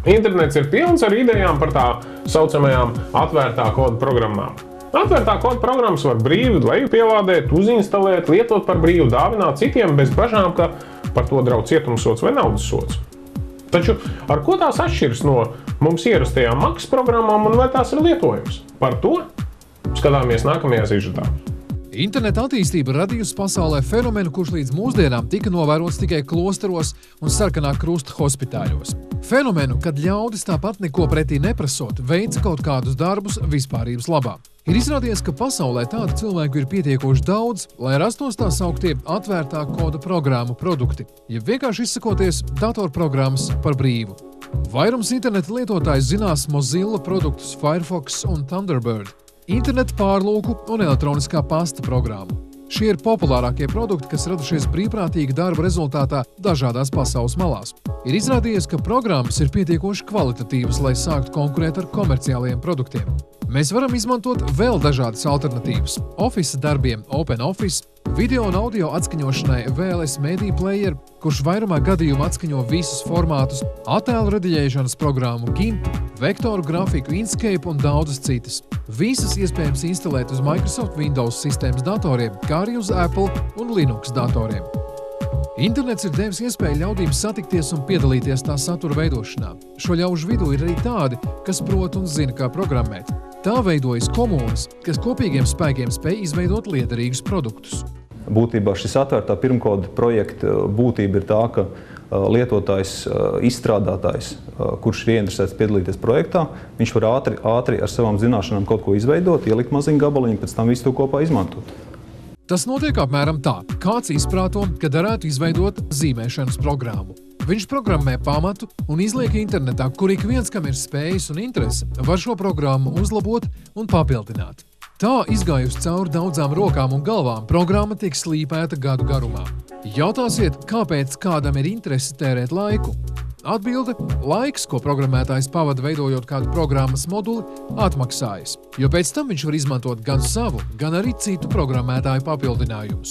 Internets ir pilns ar idejām par tā saucamajām atvērtā koda programmām. Atvērtā koda programmas var brīvi lejupielādēt, uzinstalēt, lietot par brīvu, dāvināt citiem bez bažām, ka par to draudz cietumsods vai naudas sods. Taču ar ko tās atšķiras no mums ierastajām maksas programmām un vai tās ir lietojams? Par to skatāmies nākamajā sižetā. Interneta attīstība radījusi pasaulē fenomenu, kurš līdz mūsdienām tika novērots tikai klosteros un sarkanā krusta hospitāļos. Fenomenu, kad ļaudis tāpat neko pretī neprasot, veica kaut kādus darbus vispārības labā. Ir izrādījies, ka pasaulē tādu cilvēku ir pietiekoši daudz, lai rastos tā sauktie atvērtā koda programmu produkti, ja vienkārši izsakoties datorprogrammas par brīvu. Vairums interneta lietotājs zinās Mozilla produktus Firefox un Thunderbird, interneta pārlūku un elektroniskā pasta programmu. Šie ir populārākie produkti, kas radušies brīvprātīga darba rezultātā dažādās pasaules malās. Ir izrādījies, ka programmas ir pietiekoši kvalitatīvas, lai sāktu konkurēt ar komerciālajiem produktiem. Mēs varam izmantot vēl dažādas alternatīvas. Office darbiem OpenOffice, video un audio atskaņošanai VLS Media Player, kurš vairumā gadījumu atskaņo visus formātus, attēlu rediģēšanas programmu GIMP, vektoru grafiku Inkscape un daudzas citas. Visas iespējams instalēt uz Microsoft Windows sistēmas datoriem, kā arī uz Apple un Linux datoriem. Internets ir devis iespēju ļaudīm satikties un piedalīties tā satura veidošanā. Šo ļaužu vidū ir arī tādi, kas prot un zina, kā programmēt. Tā veidojas komūnas, kas kopīgiem spēkiem spēj izveidot liederīgus produktus. Būtībā šis atvērtā pirmkoda projekta būtība ir tā, ka lietotājs, izstrādātājs, kurš ir ieinteresēts piedalīties projektā, viņš var ātri ar savām zināšanām kaut ko izveidot, ielikt maziņu gabaliņu, pēc tam visu to kopā izmantot. Tas notiek apmēram tā. Kāds izprāto, ka derētu izveidot zīmēšanas programmu. Viņš programmē pamatu un izliek internetā, kur ik viens, kam ir spējas un interese, var šo programmu uzlabot un papildināt. Tā, izgājusi cauri daudzām rokām un galvām, programma tiek slīpēta gadu garumā. Jautāsiet, kāpēc kādam ir interese tērēt laiku? Atbilde – laiks, ko programmētājs pavada veidojot kādu programmas moduli, atmaksājas, jo pēc tam viņš var izmantot gan savu, gan arī citu programmētāju papildinājumus.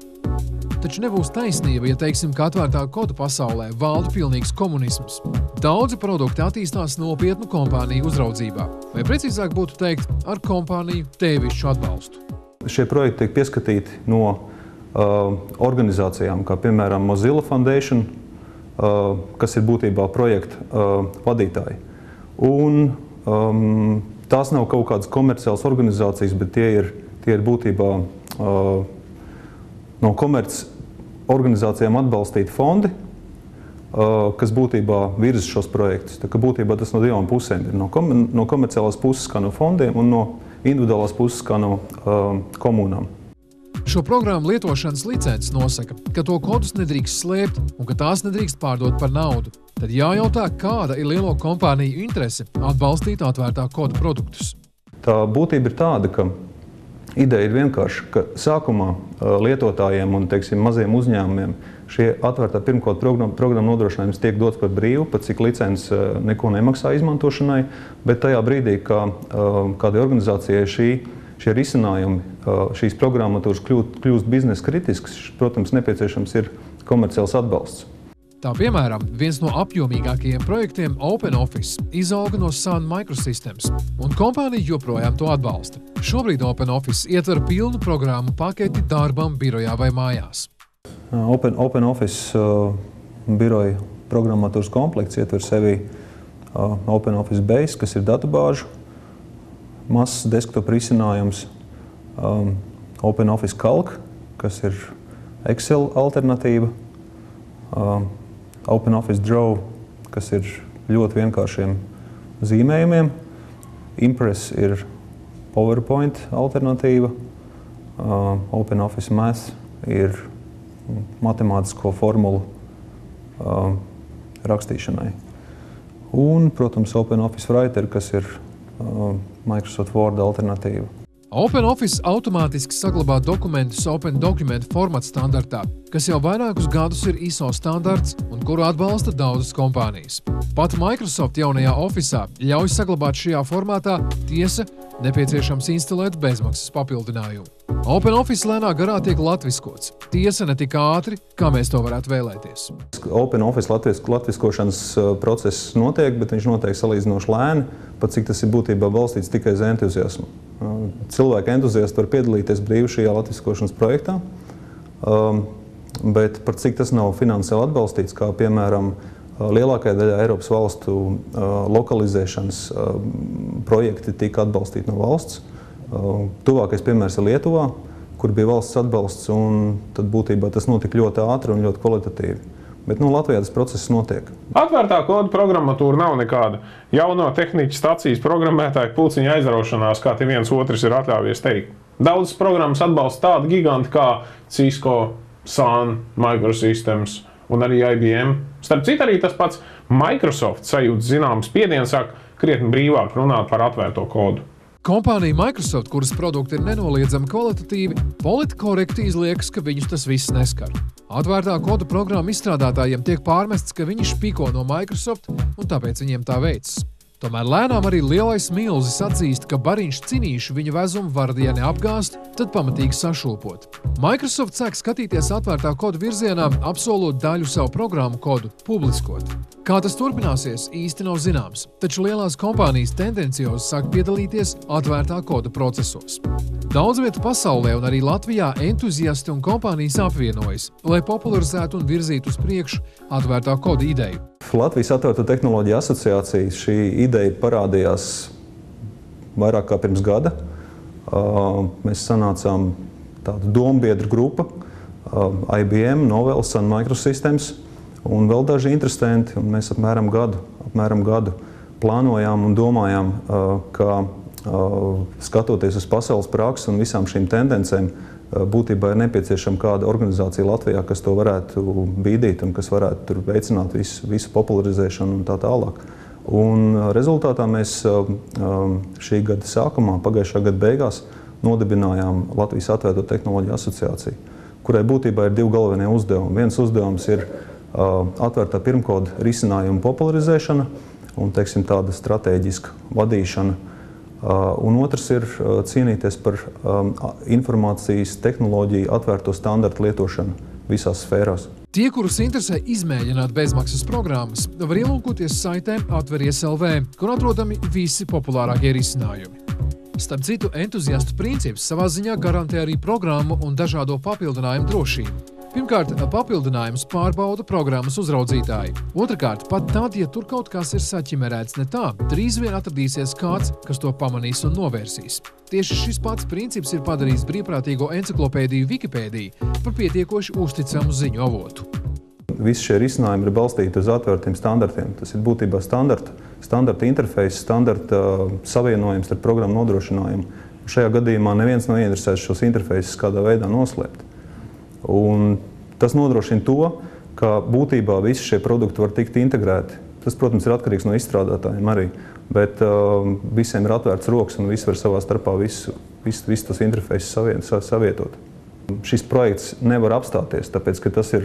Taču nebūs taisnība, ja teiksim, ka atvērtā koda pasaulē valda pilnīgs komunisms. Daudzi produkti attīstās nopietnu kompāniju uzraudzībā, vai precīzāk būtu teikt, ar kompāniju tēvišķu atbalstu. Šie projekti tiek pieskatīti no organizācijām, kā piemēram Mozilla Foundation, kas ir būtībā projekta vadītāji. Un tās nav kaut kādas komerciālas organizācijas, bet tie ir būtībā no komerc organizācijām atbalstīti fondi, kas būtībā virza šos projektus. Tā kā būtībā tas no divām pusēm ir. No komerciālās puses kā no fondiem un no individuālās puses kā no komūnām. Šo programmu lietošanas licences nosaka, ka to kodus nedrīkst slēpt un ka tās nedrīkst pārdot par naudu. Tad jājautā, kāda ir lielo kompāniju interese atbalstīt atvērtā koda produktus. Tā būtība ir tāda, ka ideja ir vienkārši, ka sākumā lietotājiem un, teiksim, maziem uzņēmumiem šie atvērtā pirmkoda programmu nodrošinājums tiek dots par brīvu, pat cik licences neko nemaksā izmantošanai, bet tajā brīdī, kā kādai organizācijai šie risinājumi, šīs programmatūras kļūst biznesa kritisks, protams, nepieciešams ir komerciāls atbalsts. Tā piemēram, viens no apjomīgākajiem projektiem OpenOffice izauga no Sun Microsystems, un kompānija joprojām to atbalsta. Šobrīd OpenOffice ietver pilnu programmu paketi darbam birojā vai mājās. OpenOffice biroja programmatūras komplekts ietver sevi OpenOffice Base, kas ir datubāžu, mazs desktop risinājums, OpenOffice Calc, kas ir Excel alternatīva, OpenOffice Draw, kas ir ļoti vienkāršiem zīmējumiem, Impress ir PowerPoint alternatīva, OpenOffice Math ir matemātisko formulu rakstīšanai. Un, protams, OpenOffice Writer, kas ir Microsoft Word alternatīva. OpenOffice automātiski saglabā dokumentus Open Document format standartā, kas jau vairākus gadus ir ISO standarts un kuru atbalsta daudzas kompānijas. Pat Microsoft jaunajā Office'ā ļauj saglabāt šajā formātā, tiesa, nepieciešams instalēt bezmaksas papildinājumu. OpenOffice lēnā garā tiek latviskots. Tiesa ne tik ātri, kā mēs to varētu vēlēties. OpenOffice latviskošanas process notiek, bet viņš notiek salīdzinoši lēni, pat cik tas ir būtībā balstīts tikai uz entuziasmu. Cilvēki entuziasti var piedalīties brīvi šajā latviskošanas projektā, bet par cik tas nav finansiāli atbalstīts, kā piemēram lielākajā daļā Eiropas valstu lokalizēšanas projekti tika atbalstīti no valsts. Tuvākais piemērs ir Lietuvā, kur bija valsts atbalsts, un tad būtībā tas notika ļoti ātri un ļoti kvalitatīvi. Bet Latvijā tas process notiek. Atvērtā koda programmatūra nav nekāda jauno tehniķu stacijas programmētāju pulciņa aizraušanās, kā te viens otrs ir atļāvies teikt. Daudzas programmas atbalsta tādu giganti kā Cisco, Sun, Microsystems un arī IBM. Starp citu, arī tas pats Microsoft sajūt zināms spiediens sāk krietni brīvāk runāt par atvērto kodu. Kompānija Microsoft, kuras produkti ir nenoliedzami kvalitatīvi, politkorekti izliekas, ka viņus tas viss neskar. Atvērtā koda programmu izstrādātājiem tiek pārmests, ka viņi špiko no Microsoft un tāpēc viņiem tā veicas. Tomēr lēnām arī lielais milzis atzīst, ka bariņš cinīšu viņa vezumu var, ja neapgāzt, tad pamatīgi sašūpot. Microsoft sāk skatīties atvērtā koda virzienā, apsolot daļu savu programmu kodu publiskot. Kā tas turpināsies, īsti nav zināms, taču lielās kompānijas tendenciozi sāk piedalīties atvērtā koda procesos. Daudz vietu pasaulē un arī Latvijā entuziasti un kompānijas apvienojas, lai popularizētu un virzītu uz priekšu atvērtā koda ideju. Latvijas Atvērto tehnoloģiju asociācija šī ideja parādījās vairāk kā pirms gada. Mēs sanācām tādu dombiedru grupu, IBM, Novell, Sun Microsystems un vēl daži interesanti. Un mēs apmēram gadu plānojām un domājām, ka skatoties uz pasaules praksi un visām šīm tendencēm, būtībā ir nepieciešama kāda organizācija Latvijā, kas to varētu bīdīt un kas varētu tur veicināt visu popularizēšanu un tā tālāk. Un rezultātā mēs šī gada sākumā, pagājušā gada beigās, nodibinājām Latvijas Atvērto tehnoloģiju asociāciju, kurai būtībā ir divi galvenie uzdevumi. Viens uzdevums ir atvērtā pirmkoda risinājuma popularizēšana un, teiksim, tāda stratēģiska vadīšana. Un otrs ir cīnīties par informācijas tehnoloģiju atvērto standartu lietošanu visās sfērās. Tie, kurus interesē izmēģināt bezmaksas programmas, var ielūkoties saitē Atveries LV, kur atrodami visi populārākie risinājumi. Starp citu, entuziastu princips savā ziņā garantē arī programmu un dažādo papildinājumu drošību. Pirmkārt, papildinājumus pārbauda programmas uzraudzītāji. Otrakārt, pat tad, ja tur kaut kas ir saķimerēts ne tā, drīz vien atradīsies kāds, kas to pamanīs un novērsīs. Tieši šis pats princips ir padarījis brīvprātīgo enciklopēdiju Wikipēdiju par pietiekoši uzticamu ziņu avotu. Visi šie risinājumi ir balstīti uz atvērtiem standartiem. Tas ir būtībā standarta interfejs, standarta savienojums ar programmu nodrošinājumu. Šajā gadījumā neviens nav ieinteresēts šos interfejsus kādā veidā noslēpt. Un tas nodrošina to, ka būtībā visi šie produkti var tikt integrēti. Tas, protams, ir atkarīgs no izstrādātājiem arī, bet visiem ir atvērts rokas un visi var savā starpā visu tos interfejsus savietot. Šis projekts nevar apstāties, tāpēc, ka tas ir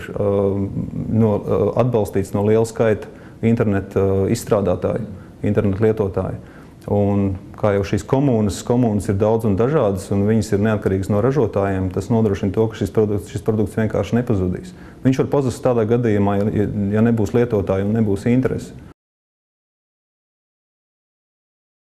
atbalstīts no liela skaita internetu izstrādātāju, internetu lietotāju. Un kā jau šīs komunas ir daudz un dažādas, un viņas ir neatkarīgas no ražotājiem, tas nodrošina to, ka šis produkts vienkārši nepazudīs. Viņš var pazust tādā gadījumā, ja nebūs lietotāji un nebūs interesi.